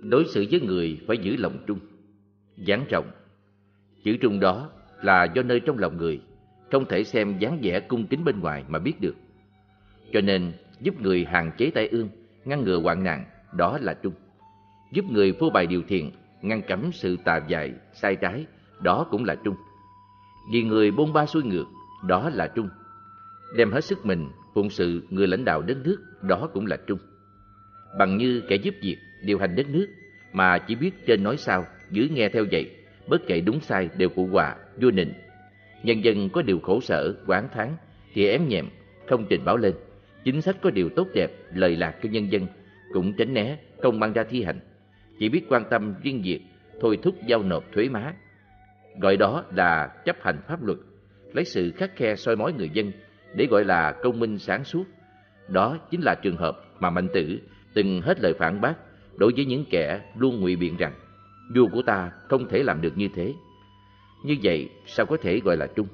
Đối xử với người phải giữ lòng trung, dáng trọng. Chữ trung đó là do nơi trong lòng người, không thể xem dáng vẻ cung kính bên ngoài mà biết được. Cho nên giúp người hạn chế tai ương, ngăn ngừa hoạn nạn, đó là trung. Giúp người phô bày điều thiện, ngăn cấm sự tà dại, sai trái, đó cũng là trung. Vì người bôn ba xuôi ngược, đó là trung. Đem hết sức mình phụng sự người lãnh đạo đất nước, đó cũng là trung. Bằng như kẻ giúp việc điều hành đất nước mà chỉ biết trên nói sao, dưới nghe theo vậy, bất kể đúng sai đều phụ họa, vua nịnh. Nhân dân có điều khổ sở, oán thán thì ém nhẹm, không trình báo lên. Chính sách có điều tốt đẹp, lời lạc cho nhân dân cũng tránh né, không mang ra thi hành. Chỉ biết quan tâm riêng việc thôi thúc giao nộp thuế má, gọi đó là chấp hành pháp luật, lấy sự khắt khe soi mói người dân để gọi là công minh sáng suốt. Đó chính là trường hợp mà Mạnh Tử từng hết lời phản bác đối với những kẻ luôn ngụy biện rằng vua của ta không thể làm được như thế. Như vậy sao có thể gọi là trung?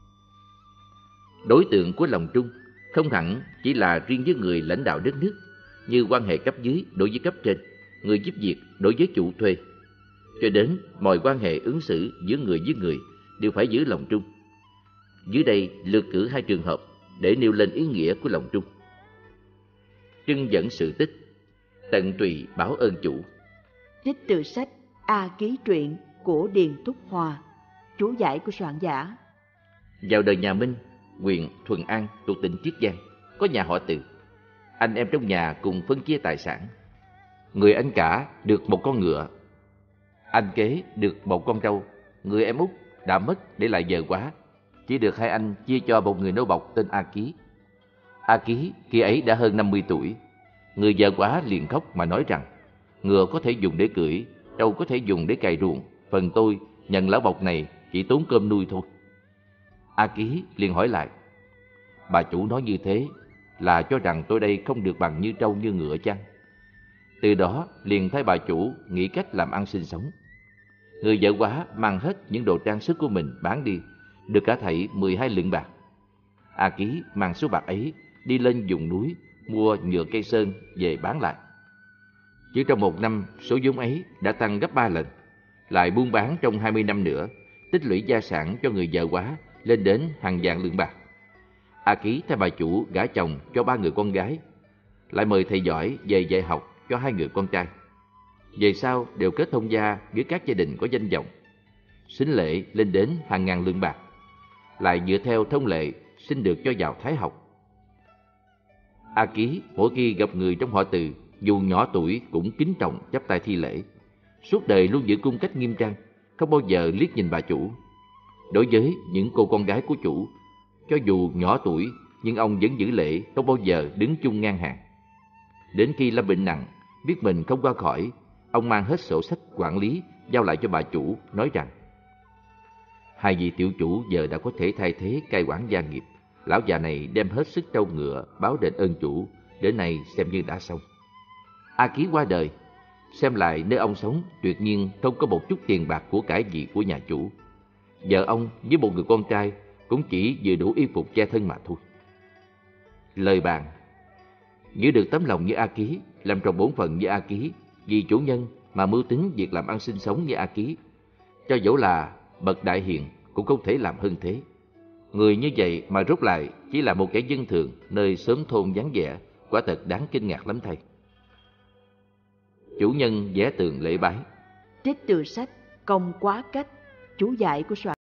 Đối tượng của lòng trung không hẳn chỉ là riêng với người lãnh đạo đất nước, như quan hệ cấp dưới đối với cấp trên, người giúp việc đối với chủ thuê, cho đến mọi quan hệ ứng xử giữa người với người đều phải giữ lòng trung. Dưới đây lược cử hai trường hợp để nêu lên ý nghĩa của lòng trung. Trưng dẫn sự tích, tận tụy báo ơn chủ. Trích từ sách A Ký Truyện của Điền Túc Hòa, chú giải của soạn giả. Vào đời nhà Minh, huyện Thuận An thuộc tỉnh Chiết Giang, có nhà họ Từ. Anh em trong nhà cùng phân chia tài sản. Người anh cả được một con ngựa, anh kế được một con trâu, người em út đã mất để lại vợ quá, chỉ được hai anh chia cho một người nô bộc tên A Ký. A Ký khi ấy đã hơn 50 tuổi. Người vợ quá liền khóc mà nói rằng ngựa có thể dùng để cưỡi, trâu có thể dùng để cày ruộng, phần tôi nhận lão bộc này chỉ tốn cơm nuôi thôi. A Ký liền hỏi lại, bà chủ nói như thế là cho rằng tôi đây không được bằng như trâu như ngựa chăng? Từ đó liền thấy bà chủ nghĩ cách làm ăn sinh sống. Người vợ quá mang hết những đồ trang sức của mình bán đi, được cả thảy 12 lượng bạc. A Ký mang số bạc ấy đi lên vùng núi mua nhựa cây sơn về bán lại. Chỉ trong một năm, số vốn ấy đã tăng gấp 3 lần. Lại buôn bán trong 20 năm nữa, tích lũy gia sản cho người vợ quá lên đến hàng vạn lượng bạc. A Ký thay bà chủ gả chồng cho 3 người con gái, lại mời thầy giỏi về dạy học cho 2 người con trai. Về sau đều kết thông gia với các gia đình có danh vọng, sính lễ lên đến hàng ngàn lượng bạc. Lại dựa theo thông lệ xin được cho vào thái học. A Ký mỗi khi gặp người trong họ Từ, dù nhỏ tuổi cũng kính trọng chắp tay thi lễ. Suốt đời luôn giữ cung cách nghiêm trang, không bao giờ liếc nhìn bà chủ. Đối với những cô con gái của chủ, cho dù nhỏ tuổi nhưng ông vẫn giữ lễ, không bao giờ đứng chung ngang hàng. Đến khi lâm bệnh nặng, biết mình không qua khỏi, ông mang hết sổ sách quản lý giao lại cho bà chủ, nói rằng hai vị tiểu chủ giờ đã có thể thay thế cai quản gia nghiệp. Lão già này đem hết sức trâu ngựa báo đền ơn chủ, đến nay xem như đã xong. A Ký qua đời, xem lại nơi ông sống tuyệt nhiên không có một chút tiền bạc của cải gì của nhà chủ. Vợ ông với một người con trai cũng chỉ vừa đủ y phục che thân mà thôi. Lời bàn: giữ được tấm lòng như A Ký, làm tròn bổn phận như A Ký, vì chủ nhân mà mưu tính việc làm ăn sinh sống như A Ký, cho dẫu là bậc đại hiền cũng không thể làm hơn thế. Người như vậy mà rốt lại chỉ là một kẻ dân thường nơi xóm thôn vắng vẻ, quả thật đáng kinh ngạc lắm thầy. Chủ nhân vẽ tường lễ bái. Trích từ sách Công Quá Cách, chú giải của soạn.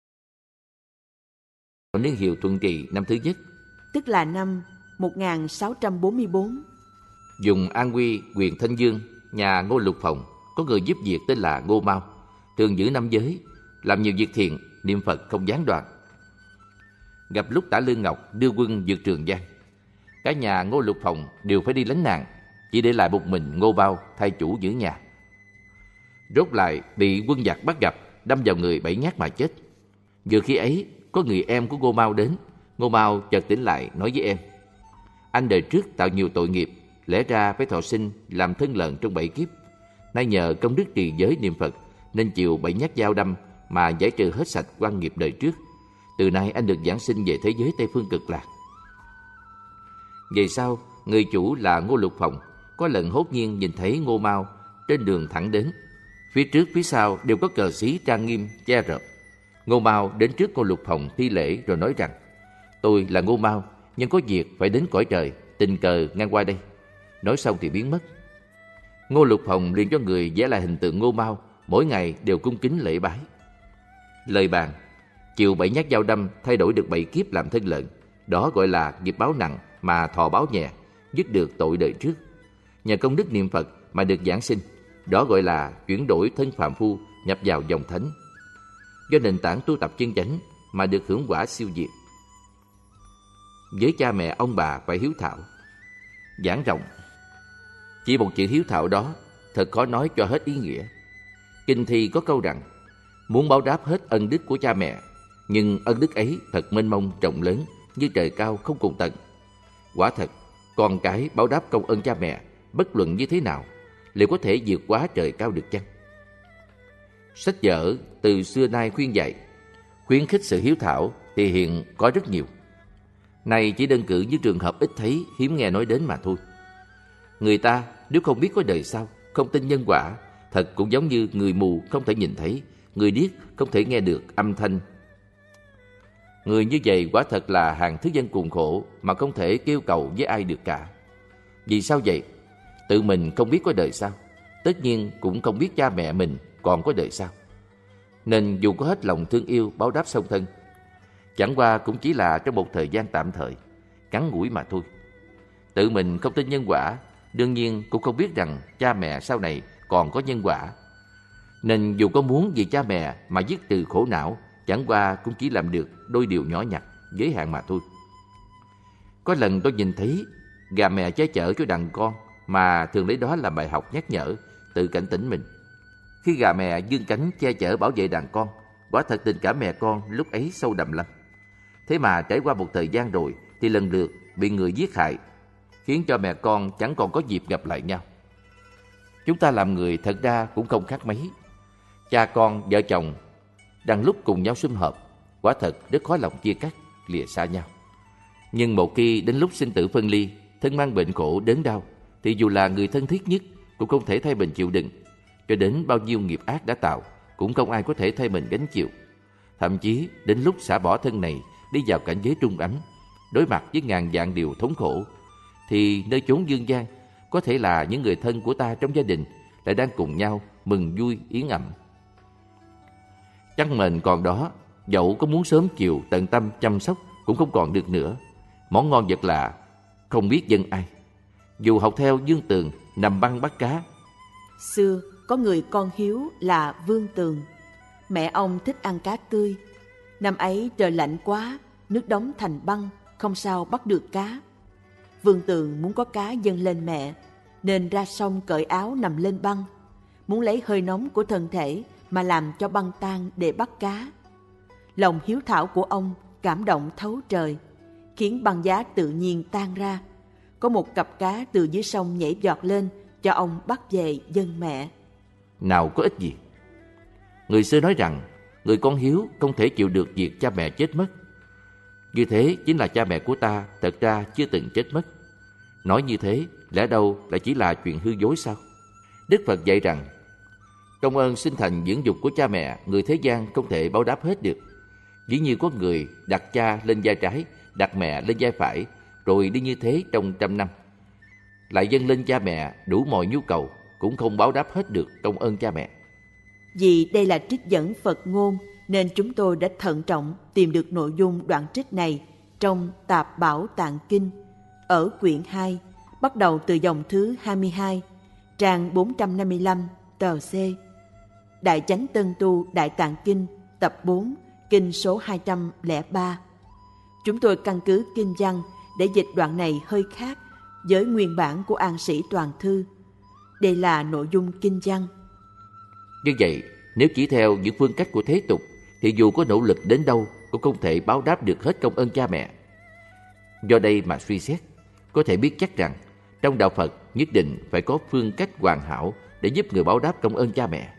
Niên hiệu Thuận Trị năm thứ nhất, tức là năm 1644. Vùng An Quy, huyện Thanh Dương, nhà Ngô Lục Phòng có người giúp việc tên là Ngô Mao, thường giữ năm giới, làm nhiều việc thiện, niệm Phật không gián đoạn. Gặp lúc Tả Lương Ngọc đưa quân vượt Trường Giang, cả nhà Ngô Lục Phòng đều phải đi lánh nạn, chỉ để lại một mình Ngô Bao thay chủ giữ nhà. Rốt lại bị quân giặc bắt gặp, đâm vào người 7 nhát mà chết. Vừa khi ấy có người em của Ngô Mao đến. Ngô Mao chợt tỉnh lại nói với em: anh đời trước tạo nhiều tội nghiệp, lẽ ra phải thọ sinh làm thân lợn trong 7 kiếp. Nay nhờ công đức trì giới niệm Phật nên chịu 7 nhát dao đâm mà giải trừ hết sạch oan nghiệp đời trước. Từ nay anh được giáng sinh về thế giới Tây Phương Cực Lạc. Về sau, người chủ là Ngô Lục Phòng có lần hốt nhiên nhìn thấy Ngô Mao trên đường thẳng đến. Phía trước phía sau đều có cờ xí trang nghiêm che rợp. Ngô Mao đến trước Ngô Lục Hồng thi lễ rồi nói rằng: tôi là Ngô Mao, nhưng có việc phải đến cõi trời, tình cờ ngang qua đây. Nói xong thì biến mất. Ngô Lục Hồng liền cho người vẽ lại hình tượng Ngô Mao, mỗi ngày đều cung kính lễ bái. Lời bàn: chịu 7 nhát dao đâm, thay đổi được 7 kiếp làm thân lợn, đó gọi là nghiệp báo nặng mà thọ báo nhẹ, dứt được tội đời trước. Nhờ công đức niệm Phật mà được giảng sinh, đó gọi là chuyển đổi thân phàm phu nhập vào dòng thánh. Do nền tảng tu tập chân chánh mà được hưởng quả siêu diệt. Với cha mẹ ông bà phải hiếu thảo. Giảng rộng. Chỉ một chữ hiếu thảo đó thật khó nói cho hết ý nghĩa. Kinh thi có câu rằng: muốn báo đáp hết ân đức của cha mẹ, nhưng ân đức ấy thật mênh mông rộng lớn như trời cao không cùng tận. Quả thật, con cái báo đáp công ơn cha mẹ bất luận như thế nào, liệu có thể vượt quá trời cao được chăng? Sách vở từ xưa nay khuyên dạy, khuyến khích sự hiếu thảo thì hiện có rất nhiều. Này chỉ đơn cử như trường hợp ít thấy, hiếm nghe nói đến mà thôi. Người ta nếu không biết có đời sau, không tin nhân quả, thật cũng giống như người mù không thể nhìn thấy, người điếc không thể nghe được âm thanh. Người như vậy quả thật là hàng thứ dân cùng khổ mà không thể kêu cầu với ai được cả. Vì sao vậy? Tự mình không biết có đời sau, tất nhiên cũng không biết cha mẹ mình còn có đời sau. Nên dù có hết lòng thương yêu báo đáp song thân, chẳng qua cũng chỉ là trong một thời gian tạm thời, ngắn ngủi mà thôi. Tự mình không tin nhân quả, đương nhiên cũng không biết rằng cha mẹ sau này còn có nhân quả. Nên dù có muốn vì cha mẹ mà dứt từ khổ não, chẳng qua cũng chỉ làm được đôi điều nhỏ nhặt, giới hạn mà thôi. Có lần tôi nhìn thấy gà mẹ che chở cho đàn con, mà thường lấy đó làm bài học nhắc nhở, tự cảnh tỉnh mình. Khi gà mẹ vươn cánh che chở bảo vệ đàn con, quả thật tình cảm mẹ con lúc ấy sâu đậm lắm. Thế mà trải qua một thời gian rồi thì lần lượt bị người giết hại, khiến cho mẹ con chẳng còn có dịp gặp lại nhau. Chúng ta làm người thật ra cũng không khác mấy. Cha con, vợ chồng đang lúc cùng nhau sum họp, quả thật rất khó lòng chia cắt, lìa xa nhau. Nhưng một khi đến lúc sinh tử phân ly, thân mang bệnh khổ đớn đau, thì dù là người thân thiết nhất cũng không thể thay mình chịu đựng. Cho đến bao nhiêu nghiệp ác đã tạo, cũng không ai có thể thay mình gánh chịu. Thậm chí đến lúc xả bỏ thân này, đi vào cảnh giới trung ấm, đối mặt với ngàn vạn điều thống khổ, thì nơi chốn dương gian, có thể là những người thân của ta trong gia đình lại đang cùng nhau mừng vui yến ẩm. Chắc mình còn đó, dẫu có muốn sớm chiều tận tâm chăm sóc cũng không còn được nữa. Món ngon vật lạ không biết dâng ai. Dù học theo Dương Tường nằm băng bắt cá. Xưa có người con hiếu là Vương Tường. Mẹ ông thích ăn cá tươi. Năm ấy trời lạnh quá, nước đóng thành băng, không sao bắt được cá. Vương Tường muốn có cá dâng lên mẹ, nên ra sông cởi áo nằm lên băng, muốn lấy hơi nóng của thân thể mà làm cho băng tan để bắt cá. Lòng hiếu thảo của ông cảm động thấu trời, khiến băng giá tự nhiên tan ra. Có một cặp cá từ dưới sông nhảy giọt lên, cho ông bắt về dâng mẹ. Nào có ích gì. Người xưa nói rằng người con hiếu không thể chịu được việc cha mẹ chết mất. Như thế chính là cha mẹ của ta thật ra chưa từng chết mất. Nói như thế lẽ đâu lại chỉ là chuyện hư dối sao? Đức Phật dạy rằng công ơn sinh thành dưỡng dục của cha mẹ, người thế gian không thể báo đáp hết được. Dĩ như có người đặt cha lên vai trái, đặt mẹ lên vai phải, rồi đi như thế trong 100 năm, lại dâng lên cha mẹ đủ mọi nhu cầu, cũng không báo đáp hết được công ơn cha mẹ. Vì đây là trích dẫn Phật ngôn, nên chúng tôi đã thận trọng tìm được nội dung đoạn trích này trong Tạp Bảo Tạng Kinh, ở quyển 2, bắt đầu từ dòng thứ 22, trang 455, tờ C. Đại Chánh Tân Tu Đại Tạng Kinh, tập 4, kinh số 203. Chúng tôi căn cứ kinh văn để dịch đoạn này hơi khác với nguyên bản của An Sĩ Toàn Thư. Đây là nội dung kinh văn. Như vậy, nếu chỉ theo những phương cách của thế tục, thì dù có nỗ lực đến đâu cũng không thể báo đáp được hết công ơn cha mẹ. Do đây mà suy xét, có thể biết chắc rằng trong đạo Phật nhất định phải có phương cách hoàn hảo để giúp người báo đáp công ơn cha mẹ.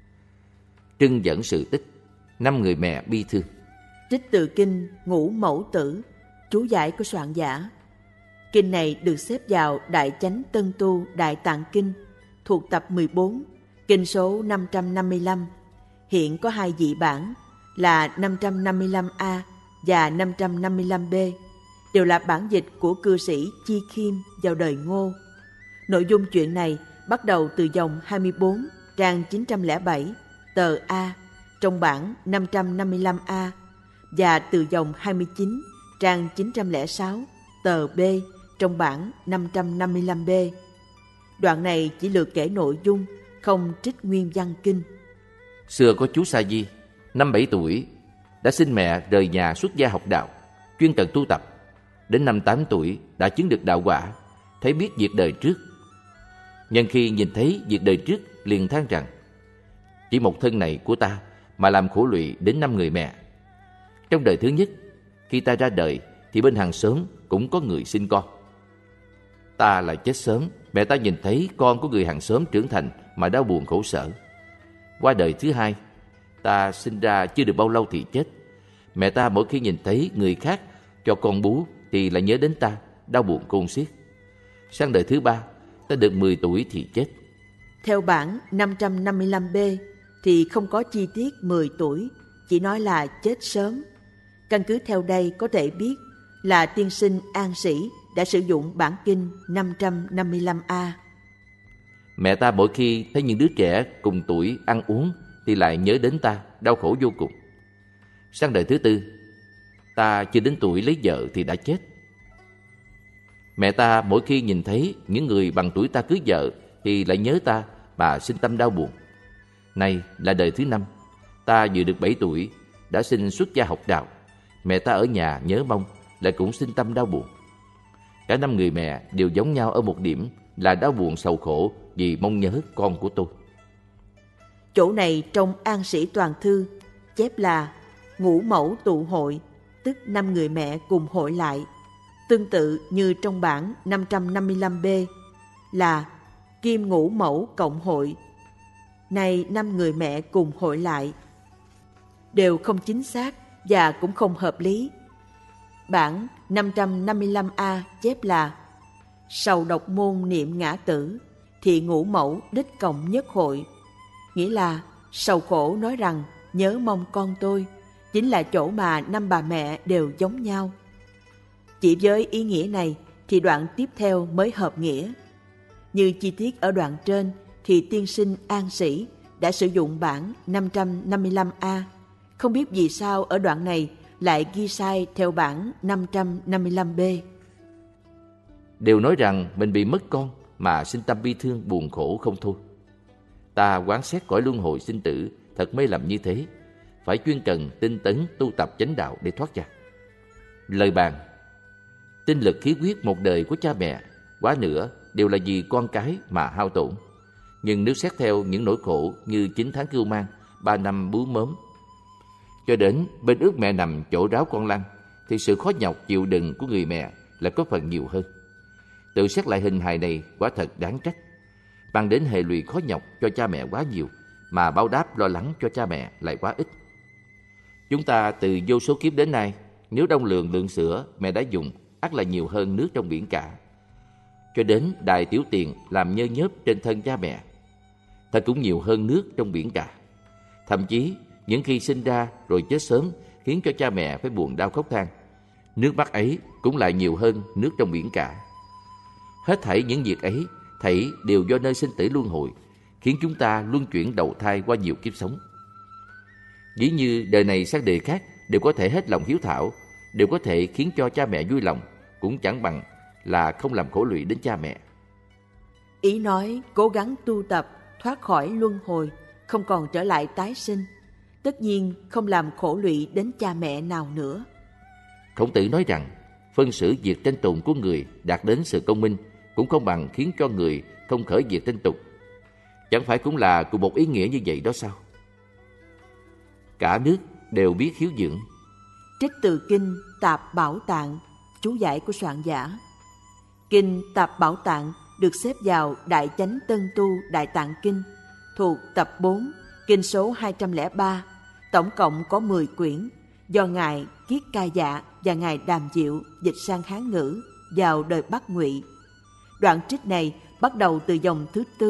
Trưng dẫn sự tích 5 người mẹ bi thương. Trích từ kinh Ngũ Mẫu Tử, chú giải của soạn giả. Kinh này được xếp vào Đại Chánh Tân Tu Đại Tạng Kinh, thuộc tập 14, kinh số 555. Hiện có 2 dị bản là 555A và 555B, đều là bản dịch của cư sĩ Chi Khiêm vào đời Ngô. Nội dung chuyện này bắt đầu từ dòng 24, trang 907, tờ A, trong bản 555A, và từ dòng 29, trang 906, tờ B, trong bản 555B. Đoạn này chỉ lược kể nội dung, không trích nguyên văn kinh. Xưa có chú Sa Di, năm 7 tuổi, đã xin mẹ rời nhà xuất gia học đạo, chuyên cần tu tập. Đến năm 8 tuổi đã chứng được đạo quả, thấy biết việc đời trước. Nhân khi nhìn thấy việc đời trước, liền than rằng: chỉ một thân này của ta mà làm khổ lụy đến 5 người mẹ. Trong đời thứ nhất, khi ta ra đời thì bên hàng xóm cũng có người sinh con. Ta lại chết sớm, mẹ ta nhìn thấy con của người hàng xóm trưởng thành mà đau buồn khổ sở. Qua đời thứ hai, ta sinh ra chưa được bao lâu thì chết. Mẹ ta mỗi khi nhìn thấy người khác cho con bú thì lại nhớ đến ta, đau buồn khôn xiết. Sang đời thứ ba, ta được 10 tuổi thì chết. Theo bản 555B thì không có chi tiết 10 tuổi, chỉ nói là chết sớm. Căn cứ theo đây có thể biết là tiên sinh An Sĩ đã sử dụng bản kinh 555A. Mẹ ta mỗi khi thấy những đứa trẻ cùng tuổi ăn uống thì lại nhớ đến ta, đau khổ vô cùng. Sang đời thứ tư, ta chưa đến tuổi lấy vợ thì đã chết. Mẹ ta mỗi khi nhìn thấy những người bằng tuổi ta cưới vợ thì lại nhớ ta mà sinh tâm đau buồn. Nay là đời thứ năm, ta vừa được 7 tuổi, đã xin xuất gia học đạo. Mẹ ta ở nhà nhớ mong, lại cũng sinh tâm đau buồn. Cả 5 người mẹ đều giống nhau ở một điểm là đau buồn sầu khổ vì mong nhớ con của tôi. Chỗ này trong An Sĩ Toàn Thư chép là ngũ mẫu tụ hội, tức 5 người mẹ cùng hội lại. Tương tự như trong bản 555B là kim ngũ mẫu cộng hội. Này 5 người mẹ cùng hội lại, đều không chính xác và cũng không hợp lý. Bản 555A chép là sầu độc môn niệm ngã tử, thì ngũ mẫu đích cộng nhất hội. Nghĩa là sầu khổ nói rằng nhớ mong con tôi, chính là chỗ mà 5 bà mẹ đều giống nhau. Chỉ với ý nghĩa này thì đoạn tiếp theo mới hợp nghĩa. Như chi tiết ở đoạn trên thì tiên sinh An Sĩ đã sử dụng bản 555A. Không biết vì sao ở đoạn này lại ghi sai theo bản 555B. Đều nói rằng mình bị mất con mà sinh tâm bi thương buồn khổ không thôi. Ta quán xét cõi luân hồi sinh tử thật mê lầm như thế, phải chuyên cần tinh tấn tu tập chánh đạo để thoát ra. Lời bàn: tinh lực khí huyết một đời của cha mẹ quá nữa đều là vì con cái mà hao tổn. Nhưng nếu xét theo những nỗi khổ như 9 tháng cưu mang, 3 năm bú mớm, cho đến bên ướt mẹ nằm chỗ ráo con lăn, thì sự khó nhọc chịu đựng của người mẹ là có phần nhiều hơn. Tự xét lại hình hài này quả thật đáng trách, mang đến hệ lụy khó nhọc cho cha mẹ quá nhiều, mà báo đáp lo lắng cho cha mẹ lại quá ít. Chúng ta từ vô số kiếp đến nay, nếu đong lượng sữa mẹ đã dùng ắt là nhiều hơn nước trong biển cả. Cho đến đài tiểu tiền làm nhơ nhớp trên thân cha mẹ, thật cũng nhiều hơn nước trong biển cả. Thậm chí những khi sinh ra rồi chết sớm khiến cho cha mẹ phải buồn đau khóc than, nước mắt ấy cũng lại nhiều hơn nước trong biển cả. Hết thảy những việc ấy thảy đều do nơi sinh tử luân hồi, khiến chúng ta luân chuyển đầu thai qua nhiều kiếp sống. Dĩ như đời này sang đời khác đều có thể hết lòng hiếu thảo, đều có thể khiến cho cha mẹ vui lòng, cũng chẳng bằng là không làm khổ lụy đến cha mẹ. Ý nói cố gắng tu tập thoát khỏi luân hồi, không còn trở lại tái sinh, tất nhiên không làm khổ lụy đến cha mẹ nào nữa. Khổng Tử nói rằng phân xử việc tranh tụng của người đạt đến sự công minh cũng không bằng khiến cho người không khởi việc tranh tụng. Chẳng phải cũng là cùng một ý nghĩa như vậy đó sao? Cả nước đều biết hiếu dưỡng. Trích từ kinh Tạp Bảo Tạng, chú giải của soạn giả. Kinh Tạp Bảo Tạng được xếp vào Đại Chánh Tân Tu Đại Tạng Kinh, thuộc tập 4, kinh số 203, tổng cộng có 10 quyển, do Ngài Kiết Ca Dạ và Ngài Đàm Diệu dịch sang Hán ngữ vào đời Bắc Ngụy. Đoạn trích này bắt đầu từ dòng thứ tư,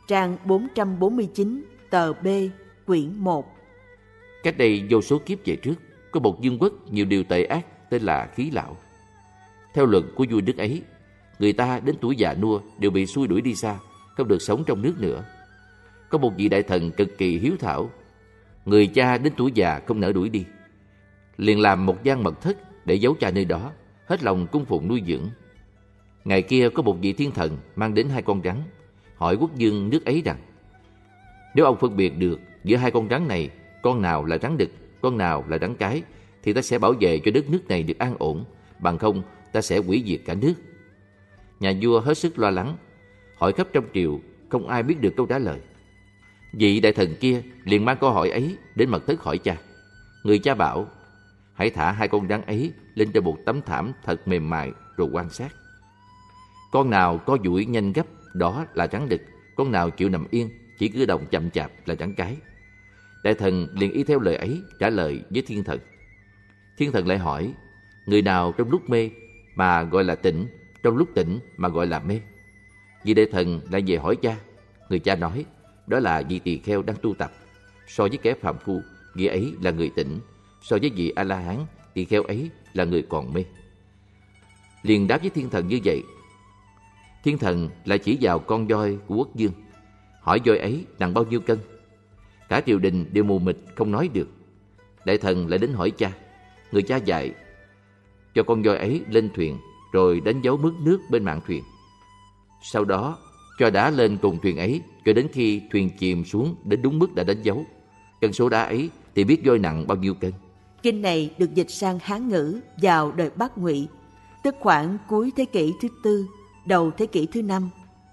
trang 449, tờ B, quyển 1. Cách đây vô số kiếp về trước, có một vương quốc nhiều điều tệ ác tên là Khí Lão. Theo luận của vua nước ấy, người ta đến tuổi già nua đều bị xui đuổi đi xa, không được sống trong nước nữa. Có một vị đại thần cực kỳ hiếu thảo, người cha đến tuổi già không nỡ đuổi đi, liền làm một gian mật thất để giấu cha nơi đó, hết lòng cung phụng nuôi dưỡng. Ngày kia có một vị thiên thần mang đến 2 con rắn, hỏi quốc vương nước ấy rằng: nếu ông phân biệt được giữa 2 con rắn này, con nào là rắn đực, con nào là rắn cái, thì ta sẽ bảo vệ cho đất nước này được an ổn, bằng không ta sẽ hủy diệt cả nước. Nhà vua hết sức lo lắng, hỏi khắp trong triều, không ai biết được câu trả lời. Vị đại thần kia liền mang câu hỏi ấy đến mật thất hỏi cha. Người cha bảo: hãy thả 2 con rắn ấy lên trên một tấm thảm thật mềm mại rồi quan sát. Con nào có duỗi nhanh gấp, đó là rắn đực. Con nào chịu nằm yên, chỉ cử động chậm chạp là rắn cái. Đại thần liền y theo lời ấy trả lời với thiên thần. Thiên thần lại hỏi: người nào trong lúc mê mà gọi là tỉnh, trong lúc tỉnh mà gọi là mê? Vị đại thần lại về hỏi cha. Người cha nói: đó là vị tỳ kheo đang tu tập. So với kẻ phàm phu, vị ấy là người tỉnh. So với vị A-la-hán, tỳ kheo ấy là người còn mê. Liền đáp với thiên thần như vậy. Thiên thần lại chỉ vào con voi của quốc vương, hỏi voi ấy nặng bao nhiêu cân. Cả triều đình đều mù mịt không nói được. Đại thần lại đến hỏi cha. Người cha dạy cho con voi ấy lên thuyền, rồi đánh dấu mức nước bên mạn thuyền. Sau đó cho đá lên cùng thuyền ấy, cho đến khi thuyền chìm xuống đến đúng mức đã đánh dấu. Cân số đá ấy thì biết voi nặng bao nhiêu cân. Kinh này được dịch sang Hán ngữ vào đời Bắc Ngụy, tức khoảng cuối thế kỷ thứ 4, đầu thế kỷ thứ 5.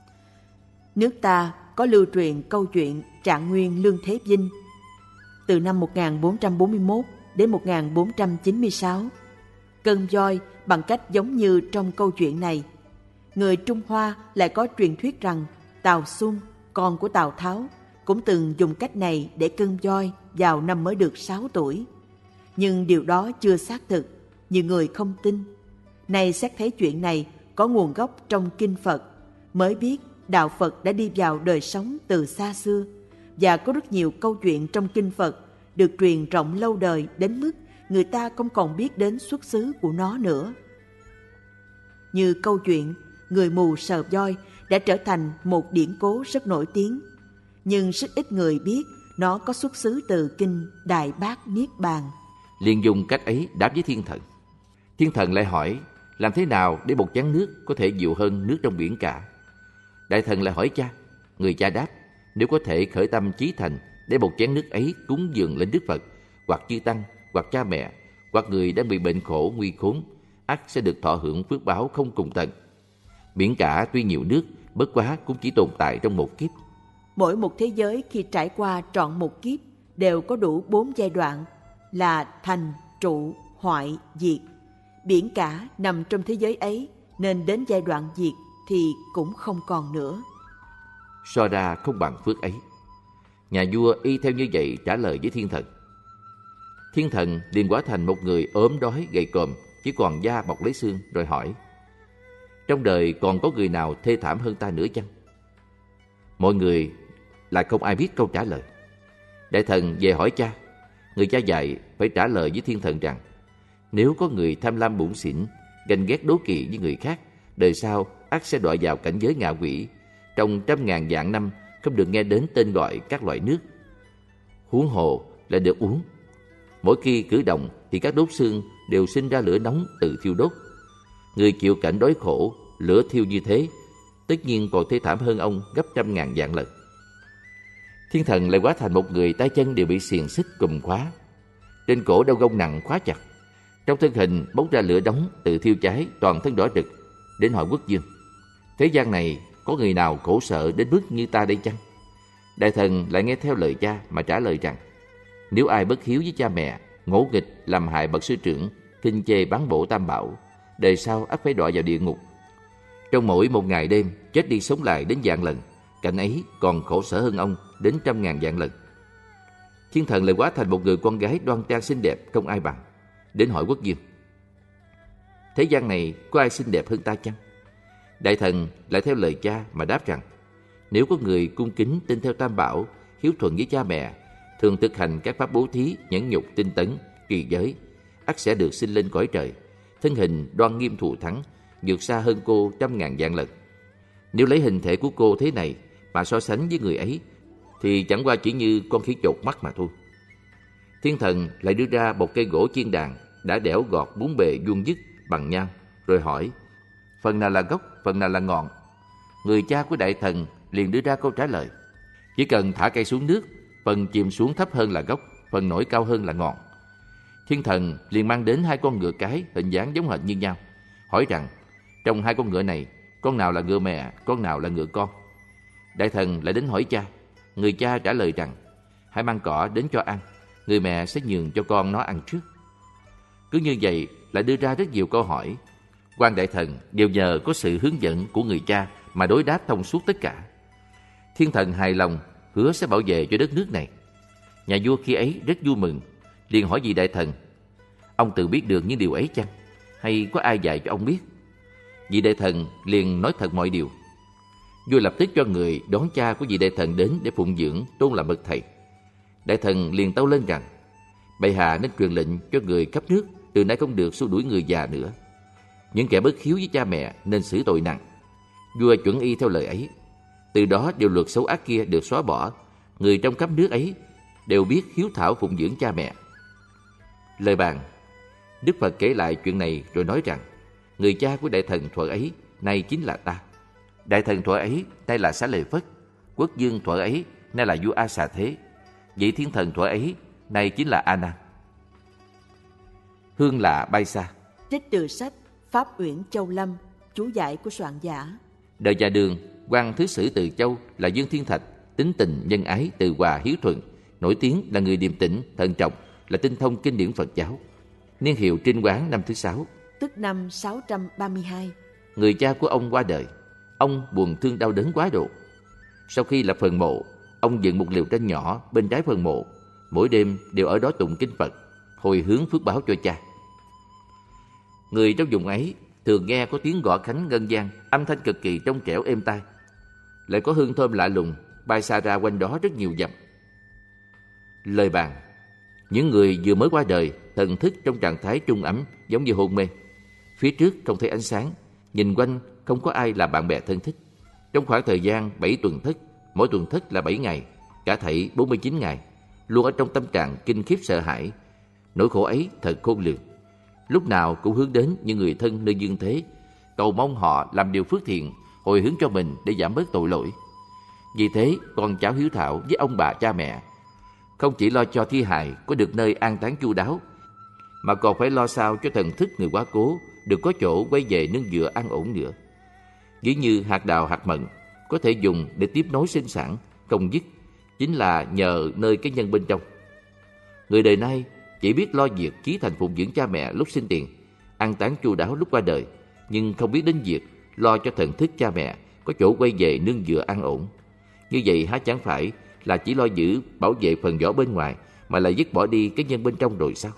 Nước ta có lưu truyền câu chuyện Trạng Nguyên Lương Thế Vinh từ năm 1441 đến 1496. Cân voi bằng cách giống như trong câu chuyện này. Người Trung Hoa lại có truyền thuyết rằng Tào Xung, con của Tào Tháo, cũng từng dùng cách này để cân voi vào năm mới được 6 tuổi. Nhưng điều đó chưa xác thực, nhiều người không tin. Nay xét thấy chuyện này có nguồn gốc trong kinh Phật, mới biết đạo Phật đã đi vào đời sống từ xa xưa, và có rất nhiều câu chuyện trong kinh Phật được truyền rộng lâu đời đến mức người ta không còn biết đến xuất xứ của nó nữa. Như câu chuyện người mù sờ voi đã trở thành một điển cố rất nổi tiếng, nhưng rất ít người biết nó có xuất xứ từ kinh Đại Bát Niết Bàn. Liền dùng cách ấy đáp với thiên thần. Thiên thần lại hỏi: làm thế nào để một chén nước có thể dịu hơn nước trong biển cả? Đại thần lại hỏi cha. Người cha đáp: nếu có thể khởi tâm chí thành để một chén nước ấy cúng dường lên Đức Phật, hoặc chư tăng, hoặc cha mẹ, hoặc người đang bị bệnh khổ nguy khốn, ắt sẽ được thọ hưởng phước báo không cùng tận. Biển cả tuy nhiều nước, bất quá cũng chỉ tồn tại trong một kiếp. Mỗi một thế giới khi trải qua trọn một kiếp đều có đủ 4 giai đoạn là thành, trụ, hoại, diệt. Biển cả nằm trong thế giới ấy, nên đến giai đoạn diệt thì cũng không còn nữa. So ra không bằng phước ấy. Nhà vua y theo như vậy trả lời với thiên thần. Thiên thần liền hóa thành một người ốm đói gầy còm, chỉ còn da bọc lấy xương, rồi hỏi: trong đời còn có người nào thê thảm hơn ta nữa chăng? Mọi người lại không ai biết câu trả lời. Đại thần về hỏi cha. Người cha dạy phải trả lời với thiên thần rằng: nếu có người tham lam bủn xỉn, ganh ghét đố kỵ với người khác, đời sau ắt sẽ đọa vào cảnh giới ngạ quỷ, trong 100.000 vạn năm không được nghe đến tên gọi các loại nước, huống hồ là được uống. Mỗi khi cử động thì các đốt xương đều sinh ra lửa nóng từ thiêu đốt. Người chịu cảnh đói khổ, lửa thiêu như thế, tất nhiên còn thê thảm hơn ông gấp 100.000 vạn lần. Thiên thần lại hóa thành một người tay chân đều bị xiềng xích cùm khóa, trên cổ đeo gông nặng khóa chặt, trong thân hình bốc ra lửa nóng từ thiêu cháy, toàn thân đỏ rực, đến hỏi quốc vương: thế gian này có người nào khổ sở đến mức như ta đây chăng? Đại thần lại nghe theo lời cha mà trả lời rằng: nếu ai bất hiếu với cha mẹ, ngỗ nghịch làm hại bậc sư trưởng, khinh chê bán bổ tam bảo, đời sau ắt phải đọa vào địa ngục. Trong mỗi một ngày đêm chết đi sống lại đến vạn lần, cảnh ấy còn khổ sở hơn ông đến 100.000 vạn lần. Thiên thần lại hóa thành một người con gái đoan trang xinh đẹp không ai bằng, đến hỏi quốc vương: thế gian này có ai xinh đẹp hơn ta chăng? Đại thần lại theo lời cha mà đáp rằng: Nếu có người cung kính tin theo Tam Bảo, hiếu thuận với cha mẹ, thường thực hành các pháp bố thí, nhẫn nhục, tinh tấn, trì giới, ắt sẽ được sinh lên cõi trời, thân hình đoan nghiêm thù thắng, vượt xa hơn cô 100.000 vạn lần. Nếu lấy hình thể của cô thế này mà so sánh với người ấy, thì chẳng qua chỉ như con khỉ chột mắt mà thôi. Thiên thần lại đưa ra một cây gỗ chiên đàn đã đẽo gọt 4 bề vuông vức bằng nhau, rồi hỏi: phần nào là gốc, phần nào là ngọn? Người cha của đại thần liền đưa ra câu trả lời: chỉ cần thả cây xuống nước, phần chìm xuống thấp hơn là gốc, phần nổi cao hơn là ngọn. Thiên thần liền mang đến 2 con ngựa cái hình dáng giống hệt như nhau, hỏi rằng trong 2 con ngựa này, con nào là ngựa mẹ, con nào là ngựa con? Đại thần lại đến hỏi cha. Người cha trả lời rằng: hãy mang cỏ đến cho ăn, người mẹ sẽ nhường cho con nó ăn trước. Cứ như vậy lại đưa ra rất nhiều câu hỏi. Quan đại thần đều nhờ có sự hướng dẫn của người cha mà đối đáp thông suốt tất cả. Thiên thần hài lòng, hứa sẽ bảo vệ cho đất nước này. Nhà vua khi ấy rất vui mừng, liền hỏi vị đại thần: ông tự biết được những điều ấy chăng, hay có ai dạy cho ông biết? Vị đại thần liền nói thật mọi điều. Vua lập tức cho người đón cha của vị đại thần đến để phụng dưỡng, tôn làm bậc thầy. Đại thần liền tâu lên rằng: bệ hạ nên truyền lệnh cho người khắp nước từ nay không được xua đuổi người già nữa. Những kẻ bất hiếu với cha mẹ nên xử tội nặng. Vua chuẩn y theo lời ấy. Từ đó điều luật xấu ác kia được xóa bỏ. Người trong khắp nước ấy đều biết hiếu thảo phụng dưỡng cha mẹ. Lời bàn, Đức Phật kể lại chuyện này rồi nói rằng: người cha của đại thần thuở ấy nay chính là ta. Đại thần thuở ấy nay là Xá Lợi Phất. Quốc vương thuở ấy nay là vua A Xà Thế. Vị thiên thần thuở ấy nay chính là A Nan. Hương lạ bay xa. Trích từ sách Pháp Uyển Châu Lâm, chú giải của soạn giả. Đời Nhà Đường, quan thứ sử Từ Châu là Dương Thiên Thạch, tính tình nhân ái, từ hòa hiếu thuận, nổi tiếng là người điềm tĩnh, thận trọng, là tinh thông kinh điển Phật giáo. Niên hiệu Trinh Quán năm thứ 6, tức năm 632. Người cha của ông qua đời. Ông buồn thương đau đớn quá độ. Sau khi lập phần mộ, ông dựng một lều tranh nhỏ bên trái phần mộ, mỗi đêm đều ở đó tụng kinh Phật, hồi hướng phước báo cho cha. Người trong vùng ấy thường nghe có tiếng gõ khánh ngân vang, âm thanh cực kỳ trong trẻo êm tai, lại có hương thơm lạ lùng bay xa ra quanh đó rất nhiều dặm. Lời bàn, những người vừa mới qua đời thần thức trong trạng thái trung ấm giống như hôn mê. Phía trước không thấy ánh sáng, nhìn quanh không có ai là bạn bè thân thích. Trong khoảng thời gian 7 tuần thất, mỗi tuần thất là 7 ngày, cả thảy 49 ngày, luôn ở trong tâm trạng kinh khiếp sợ hãi. Nỗi khổ ấy thật khôn lường. Lúc nào cũng hướng đến những người thân nơi dương thế, cầu mong họ làm điều phước thiện, hồi hướng cho mình để giảm bớt tội lỗi. Vì thế, con cháu hiếu thảo với ông bà cha mẹ không chỉ lo cho thi hài có được nơi an táng chu đáo, mà còn phải lo sao cho thần thức người quá cố được có chỗ quay về nương dựa an ổn nữa. Ví như hạt đào hạt mận có thể dùng để tiếp nối sinh sản không dứt, chính là nhờ nơi cái nhân bên trong. Người đời nay chỉ biết lo việc chí thành phụng dưỡng cha mẹ lúc sinh tiền, an táng chu đáo lúc qua đời, nhưng không biết đến việc lo cho thần thức cha mẹ có chỗ quay về nương dựa an ổn. Như vậy há chẳng phải là chỉ lo giữ bảo vệ phần vỏ bên ngoài mà lại dứt bỏ đi cái nhân bên trong rồi sao?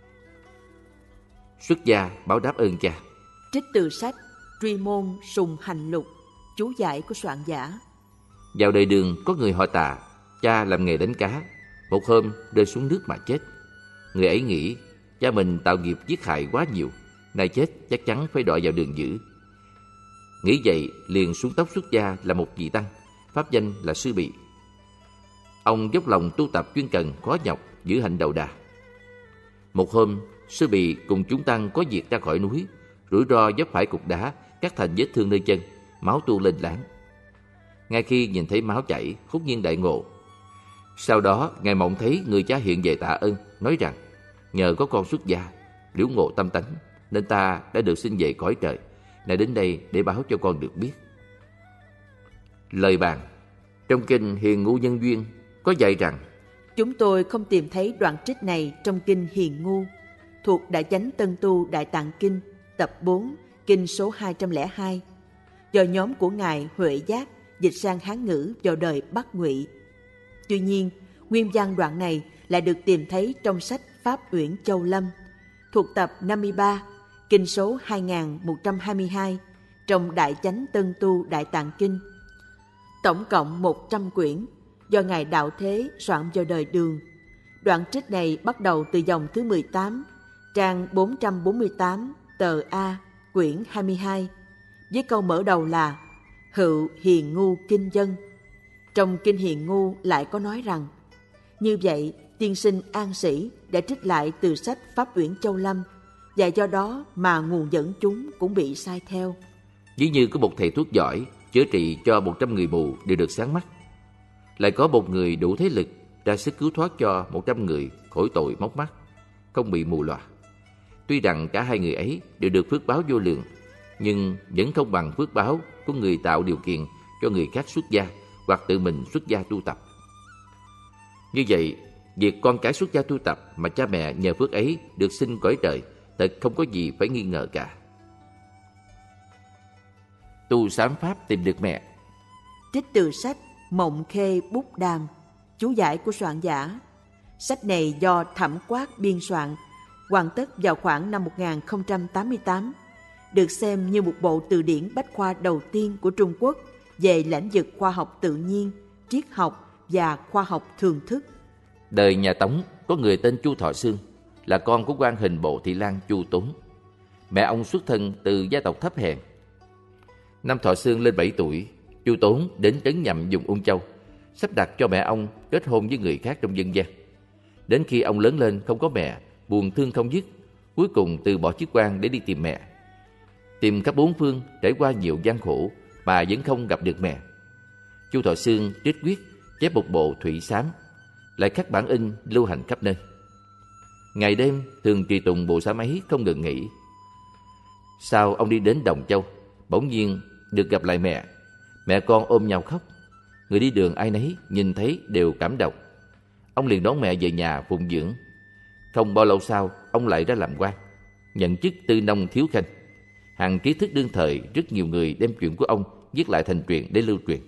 Xuất gia báo đáp ơn cha. Trích từ sách Truy Môn Sùng Hành Lục, chú giải của soạn giả. Vào đời Đường có người họ Tạ, cha làm nghề đánh cá. Một hôm rơi xuống nước mà chết. Người ấy nghĩ cha mình tạo nghiệp giết hại quá nhiều, nay chết chắc chắn phải đọa vào đường dữ. Nghĩ vậy liền xuống tóc xuất gia là một vị tăng, pháp danh là Sư Bị. Ông dốc lòng tu tập chuyên cần khó nhọc, giữ hạnh đầu đà. Một hôm, Sư Bị cùng chúng tăng có việc ra khỏi núi, rủi ro vấp phải cục đá cắt thành vết thương nơi chân, máu tuôn lên láng. Ngay khi nhìn thấy máu chảy, hốt nhiên đại ngộ. Sau đó ngài mộng thấy người cha hiện về tạ ơn, nói rằng nhờ có con xuất gia liễu ngộ tâm tánh nên ta đã được sinh về cõi trời, này đến đây để báo cho con được biết. Lời bàn, trong kinh Hiền Ngu Nhân Duyên có dạy rằng chúng tôi không tìm thấy đoạn trích này trong kinh Hiền Ngu, thuộc Đại Chánh Tân Tu Đại Tạng Kinh, tập 4, kinh số 202, do nhóm của ngài Huệ Giác dịch sang Hán ngữ vào đời Bắc Ngụy. Tuy nhiên, nguyên văn đoạn này lại được tìm thấy trong sách Pháp Uyển Châu Lâm, thuộc tập 53, kinh số 2122, trong Đại Chánh Tân Tu Đại Tạng Kinh. tổng cộng 100 quyển, do Ngài Đạo Thế soạn vào đời Đường. Đoạn trích này bắt đầu từ dòng thứ 18, trang 448, tờ A, quyển 22, với câu mở đầu là Hựu Hiền Ngu Kinh Dân. Trong Kinh Hiền Ngu lại có nói rằng, như vậy tiên sinh An Sĩ đã trích lại từ sách Pháp Uyển Châu Lâm, và do đó mà nguồn dẫn chúng cũng bị sai theo. Ví như có một thầy thuốc giỏi chữa trị cho 100 người mù đều được sáng mắt, lại có một người đủ thế lực ra sức cứu thoát cho 100 người khỏi tội móc mắt, không bị mù lòa. Tuy rằng cả hai người ấy đều được phước báo vô lượng, nhưng vẫn không bằng phước báo của người tạo điều kiện cho người khác xuất gia hoặc tự mình xuất gia tu tập. Như vậy, việc con cái xuất gia tu tập mà cha mẹ nhờ phước ấy được sinh cõi trời thật không có gì phải nghi ngờ cả. Tu sám pháp tìm được mẹ. Trích từ sách Mộng Khê Bút Đàm, chú giải của soạn giả. Sách này do Thẩm Quát biên soạn, hoàn tất vào khoảng năm 1088, được xem như một bộ từ điển bách khoa đầu tiên của Trung Quốc về lĩnh vực khoa học tự nhiên, triết học và khoa học thường thức. Đời nhà Tống có người tên Chu Thọ Xương, là con của quan hình bộ thị lang Chu Tốn. Mẹ ông xuất thân từ gia tộc thấp hèn. Năm Thọ Xương lên 7 tuổi, Chu Tốn đến trấn Nhậm vùng Ung Châu, sắp đặt cho mẹ ông kết hôn với người khác trong dân gian. Đến khi ông lớn lên không có mẹ, buồn thương không dứt, cuối cùng từ bỏ chức quan để đi tìm mẹ. Tìm khắp bốn phương, trải qua nhiều gian khổ mà vẫn không gặp được mẹ. Chu Thọ Xương trích quyết chép một bộ Thủy Sám, lại khắc bản in lưu hành khắp nơi. Ngày đêm thường trì tụng bộ sám ấy không ngừng nghỉ. Sau ông đi đến Đồng Châu, bỗng nhiên được gặp lại mẹ. Mẹ con ôm nhau khóc. Người đi đường ai nấy nhìn thấy đều cảm động. Ông liền đón mẹ về nhà phụng dưỡng. Không bao lâu sau, ông lại ra làm quan, nhận chức tư nông thiếu khanh. Hàng trí thức đương thời rất nhiều người đem chuyện của ông viết lại thành truyện để lưu truyền.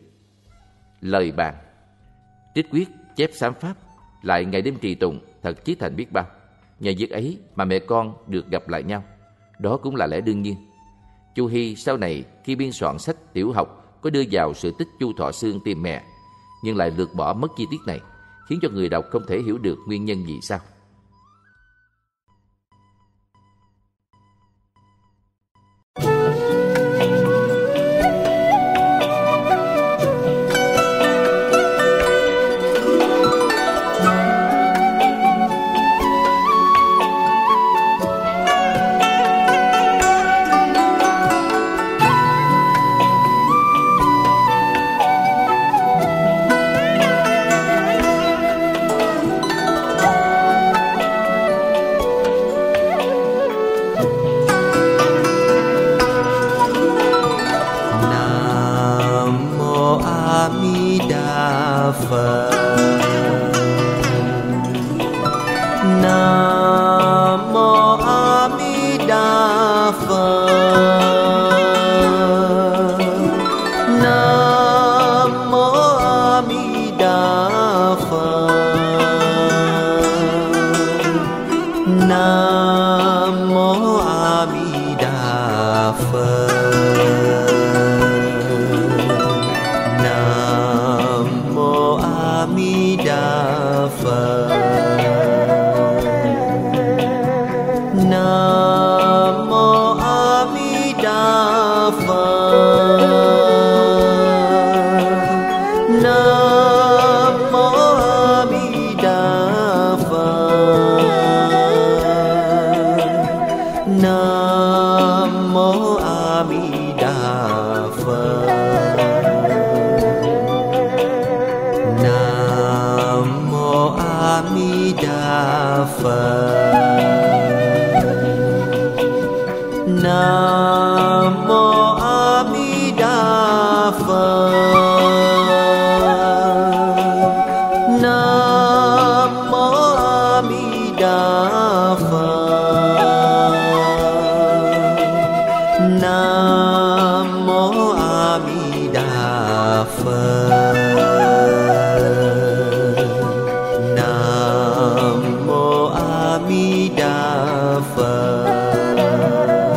Lời bàn. Trích quyết chép sám pháp, lại ngày đêm trì tụng, thật chí thành biết bao. Nhờ việc ấy mà mẹ con được gặp lại nhau, đó cũng là lẽ đương nhiên. Chu Hy sau này khi biên soạn sách tiểu học có đưa vào sự tích Chu Thọ Xương tìm mẹ, nhưng lại lược bỏ mất chi tiết này, khiến cho người đọc không thể hiểu được nguyên nhân vì sao.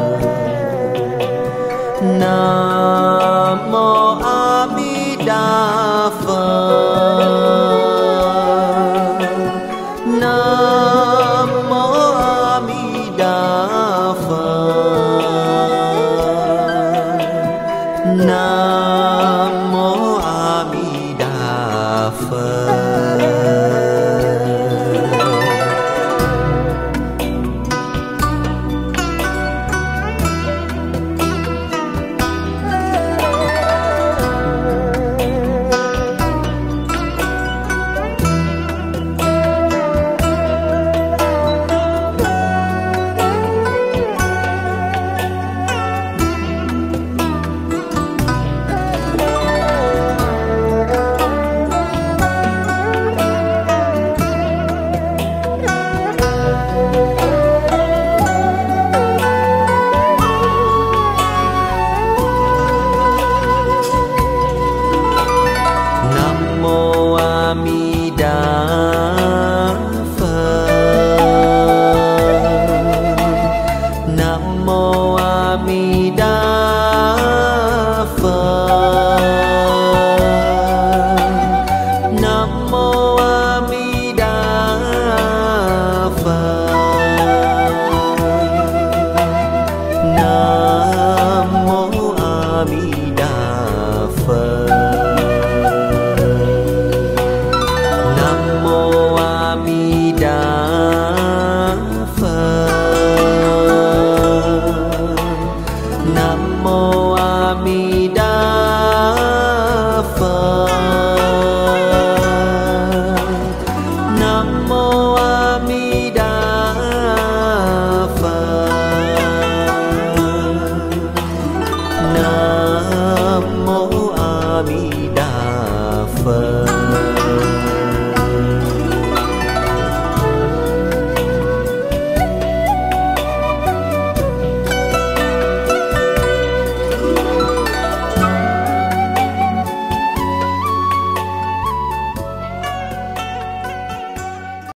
Nam mô A Di Đà nhà.